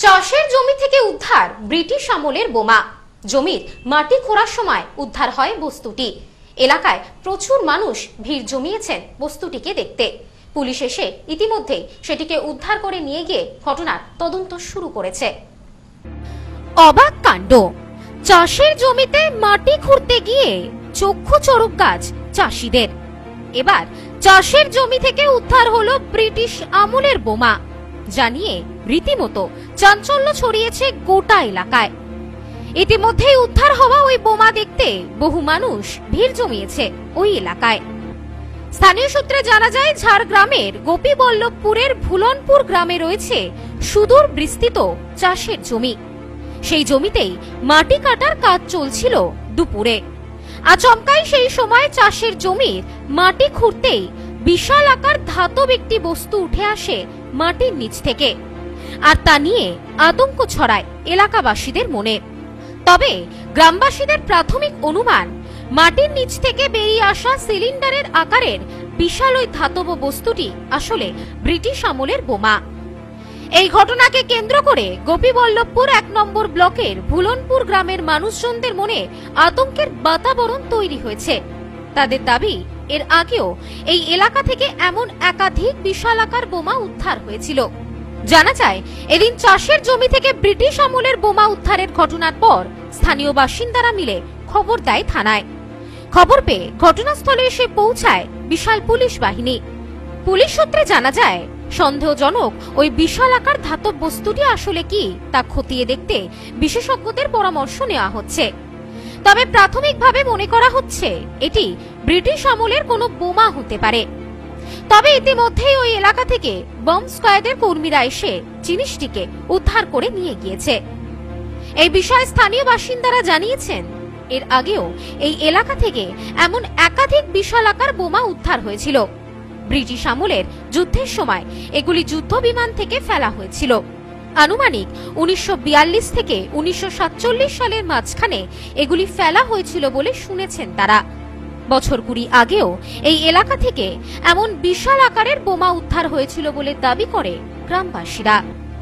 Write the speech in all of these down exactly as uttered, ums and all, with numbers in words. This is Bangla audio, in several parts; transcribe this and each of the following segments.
চাষের জমি থেকে উদ্ধার ব্রিটিশ আমলের বোমা। জমির মাটি খোঁড়ার সময় উদ্ধার হয় বস্তুটি। এলাকায় প্রচুর মানুষ ভিড় জমিয়েছেন বস্তুটিকে দেখতে। পুলিশ এসে ইতিমধ্যেই সেটিকে উদ্ধার করে নিয়ে গিয়ে ঘটনার তদন্ত শুরু করেছে। অবাক কাণ্ড, চাষের জমিতে মাটি খুঁড়তে গিয়ে চক্ষু চড়ক গাছ চাষিদের। এবার চাষের জমি থেকে উদ্ধার হলো ব্রিটিশ আমলের বোমা, জানিয়ে রীতিমতো চাঞ্চল্য ছড়িয়েছে গোটা এলাকায়। ইতিমধ্যেই উদ্ধার হওয়া ওই বোমা দেখতে বহু মানুষ ভিড় জমিয়েছে ওই এলাকায়। স্থানীয় সূত্রে জানা যায়, ঝাড়গ্রামের গোপীবল্লভপুরের ভুলনপুর গ্রামে রয়েছে সুদূর বিস্তৃত চাষের জমি। সেই জমিতেই মাটি কাটার কাজ চলছিল দুপুরে। আচমকাই সেই সময় চাষের জমির মাটি খুঁড়তেই বিশাল আকার ধাতব একটি বস্তু উঠে আসে মাটির নিচ থেকে, আর তা নিয়ে আতঙ্ক ছড়ায় এলাকাবাসীদের মনে। তবে গ্রামবাসীদের প্রাথমিক অনুমান, মাটির নিচ থেকে বেরিয়ে আসা সিলিন্ডারের আকারের বিশাল ওই ধাতব বস্তুটি আসলে ব্রিটিশ আমলের বোমা। এই ঘটনাকে কেন্দ্র করে গোপীবল্লভপুর এক নম্বর ব্লকের ভুলনপুর গ্রামের মানুষজনদের মনে আতঙ্কের বাতাবরণ তৈরি হয়েছে। তাদের দাবি, এর আগেও এই এলাকা থেকে এমন একাধিক বিশাল আকার বোমা উদ্ধার হয়েছিল। জানা যায়, এদিন চাষের জমি থেকে ব্রিটিশ আমলের বোমা উদ্ধারের ঘটনার পর স্থানীয় বাসিন্দারা মিলে খবর দেয় থানায়। খবর পেয়ে ঘটনাস্থলে এসে পৌঁছায় বিশাল পুলিশ বাহিনী। পুলিশ সূত্রে জানা যায়, সন্দেহজনক ওই বিশাল আকার ধাতব বস্তুটি আসলে কি তা খতিয়ে দেখতে বিশেষজ্ঞদের পরামর্শ নেওয়া হচ্ছে। তবে প্রাথমিকভাবে মনে করা হচ্ছে এটি ব্রিটিশ আমলের কোনো বোমা হতে পারে। তবে ইতিমধ্যেই ওই এলাকা থেকে বম্ব স্কোয়াডের কর্মীরা এসে জিনিসটিকে উদ্ধার করে নিয়ে গিয়েছে। এই বিষয়ে স্থানীয় বাসিন্দারা জানিয়েছেন, এর আগেও এই এলাকা থেকে এমন একাধিক বিশাল আকার বোমা উদ্ধার হয়েছিল। ব্রিটিশ আমলের যুদ্ধের সময় এগুলি যুদ্ধ বিমান থেকে ফেলা হয়েছিল। আনুমানিক উনিশশো বিয়াল্লিশ থেকে উনিশশো সাতচল্লিশ সালের মাঝখানে এগুলি ফেলা হয়েছিল বলে শুনেছেন তারা। বছর কুড়ি আগেও এই এলাকা থেকে এমন বিশাল আকারের বোমা উদ্ধার হয়েছিল বলে দাবি করে গ্রামবাসীরা।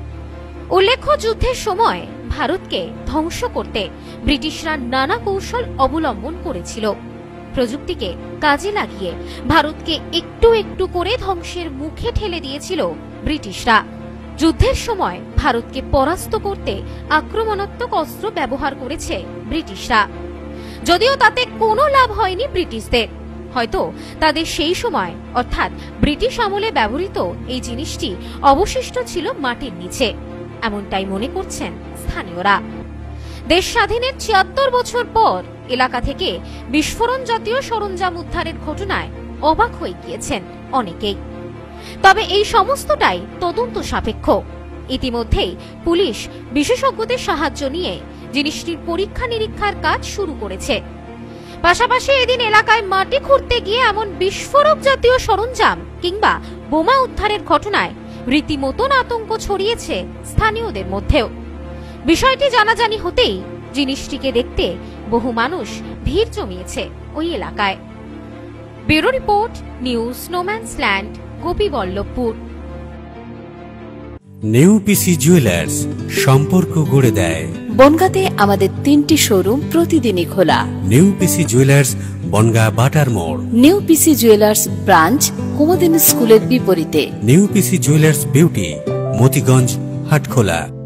উল্লেখ্য, যুদ্ধের সময় ভারতকে ধ্বংস করতে ব্রিটিশরা নানা কৌশল অবলম্বন করেছিল। প্রযুক্তিকে কাজে লাগিয়ে ভারতকে একটু একটু করে ধ্বংসের মুখে ঠেলে দিয়েছিল ব্রিটিশরা। যুদ্ধের সময় ভারতকে পরাস্ত করতে আক্রমণাত্মক অস্ত্র ব্যবহার করেছে ব্রিটিশরা। যদিও তাতে কোনো লাভ হয়নি ব্রিটিশদের। হয়তো তাদের সেই সময় অর্থাৎ ব্রিটিশ আমলে ব্যবহৃত এই জিনিসটি অবশিষ্ট ছিল মাটির নিচে, এমনটাই মনে করছেন স্থানীয়রা। দেশ স্বাধীনের ছিয়াত্তর বছর পর এলাকা থেকে বিস্ফোরণ জাতীয় সরঞ্জাম উদ্ধারের ঘটনায় অবাক হয়ে গিয়েছেন অনেকেই। তবে এই সমস্তটাই তদন্ত সাপেক্ষ। ইতিমধ্যেই পুলিশ বিশেষজ্ঞদের সাহায্য নিয়ে জিনিসটির পরীক্ষা নিরীক্ষার কাজ শুরু করেছে। পাশাপাশি এদিন এলাকায় মাটি খুঁড়তে গিয়ে এমন বিস্ফোরক জাতীয় সরঞ্জাম কিংবা বোমা উদ্ধারের ঘটনায় রীতিমতন আতঙ্ক ছড়িয়েছে স্থানীয়দের মধ্যেও। বিষয়টি জানাজানি হতেই জিনিসটিকে দেখতে বহু মানুষ ভিড় জমিয়েছে ওই এলাকায়। Bureau report, news snowman's land, Gopiballavpur. New PC jewellers সম্পর্ক গড়ে দেয়। বনগাঁতে আমাদের তিনটি শোরুম প্রতিদিনই খোলা। New PC jewellers, Bongaon Batar মোড়। New PC jewellers branch, Kumudini স্কুলের বিপরীতে। New PC jewellers beauty, Motiganj, Hatkhola.